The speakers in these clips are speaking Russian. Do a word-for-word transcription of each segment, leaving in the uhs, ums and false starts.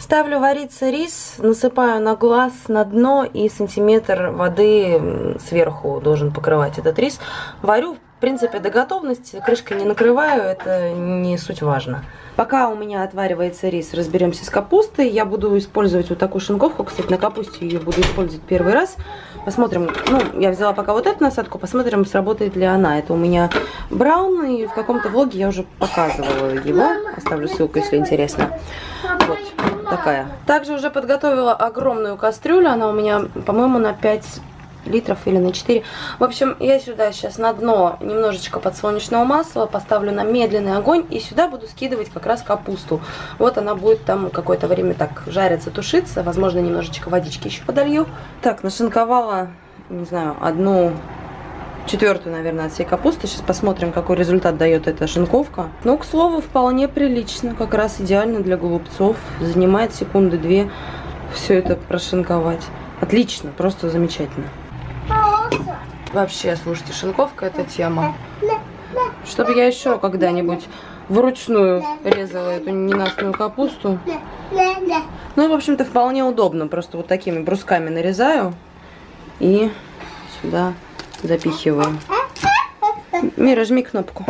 Ставлю вариться рис, насыпаю на глаз, на дно, и сантиметр воды сверху должен покрывать этот рис. Варю, в принципе, до готовности, крышкой не накрываю, это не суть важно. Пока у меня отваривается рис, разберемся с капустой. Я буду использовать вот такую шинковку, кстати, на капусте ее буду использовать первый раз. Посмотрим, ну, я взяла пока вот эту насадку, посмотрим, сработает ли она. Это у меня браун, и в каком-то влоге я уже показывала его. Оставлю ссылку, если интересно. Вот такая. Также уже подготовила огромную кастрюлю, она у меня, по-моему, на пять литров или на четыре. В общем, я сюда сейчас на дно немножечко подсолнечного масла поставлю на медленный огонь, и сюда буду скидывать как раз капусту. Вот она будет там какое-то время так жариться, тушиться. Возможно, немножечко водички еще подолью. Так, нашинковала, не знаю, одну четвертую, наверное, от всей капусты. Сейчас посмотрим, какой результат дает эта шинковка. Ну, к слову, вполне прилично. Как раз идеально для голубцов. Занимает секунды две все это прошинковать. Отлично, просто замечательно. Вообще, слушайте, шинковка — это тема. Чтобы я еще когда-нибудь вручную резала эту ненастную капусту. Ну, в общем-то, вполне удобно. Просто вот такими брусками нарезаю и сюда запихиваю. Мира, жми кнопку.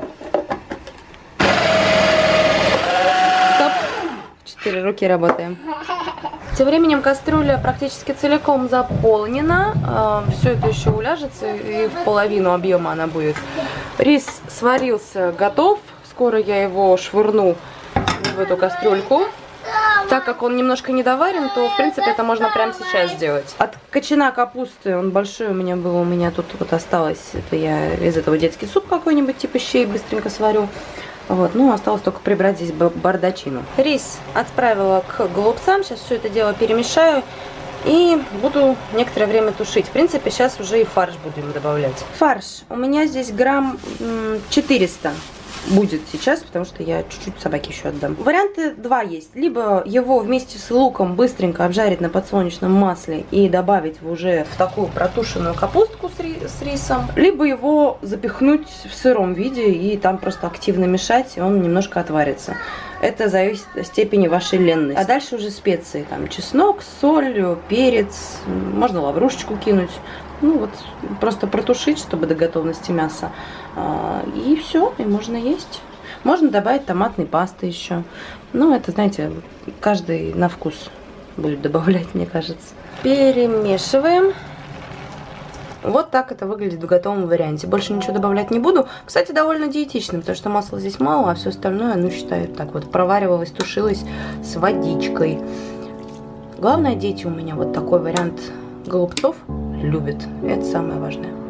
Стоп. Четыре руки работаем. Тем временем кастрюля практически целиком заполнена. Все это еще уляжется, и в половину объема она будет. Рис сварился, готов. Скоро я его швырну в эту кастрюльку. Так как он немножко недоварен, то, в принципе, это можно прямо сейчас сделать. От кочана капусты, он большой у меня был, у меня тут вот осталось. Это я из этого детский суп какой-нибудь, типа щей, быстренько сварю. Вот, ну, осталось только прибрать здесь бардачину. Рис отправила к голубцам. Сейчас все это дело перемешаю и буду некоторое время тушить. В принципе, сейчас уже и фарш будем добавлять. Фарш. У меня здесь грамм четыреста будет сейчас, потому что я чуть-чуть собаке еще отдам. Варианты два есть. Либо его вместе с луком быстренько обжарить на подсолнечном масле и добавить уже в такую протушенную капустку с, ри с рисом. Либо его запихнуть в сыром виде и там просто активно мешать, и он немножко отварится. Это зависит от степени вашей ленности. А дальше уже специи. Там чеснок, соль, перец. Можно лаврушечку кинуть. Ну вот, просто протушить, чтобы до готовности мяса. И все, и можно есть. Можно добавить томатной пасты еще. Ну, это, знаете, каждый на вкус будет добавлять, мне кажется. Перемешиваем. Вот так это выглядит в готовом варианте. Больше ничего добавлять не буду. Кстати, довольно диетично, потому что масла здесь мало, а все остальное, ну, считаю, так вот проваривалось, тушилось с водичкой. Главное, дети у меня вот такой вариант голубцов любят. Это самое важное.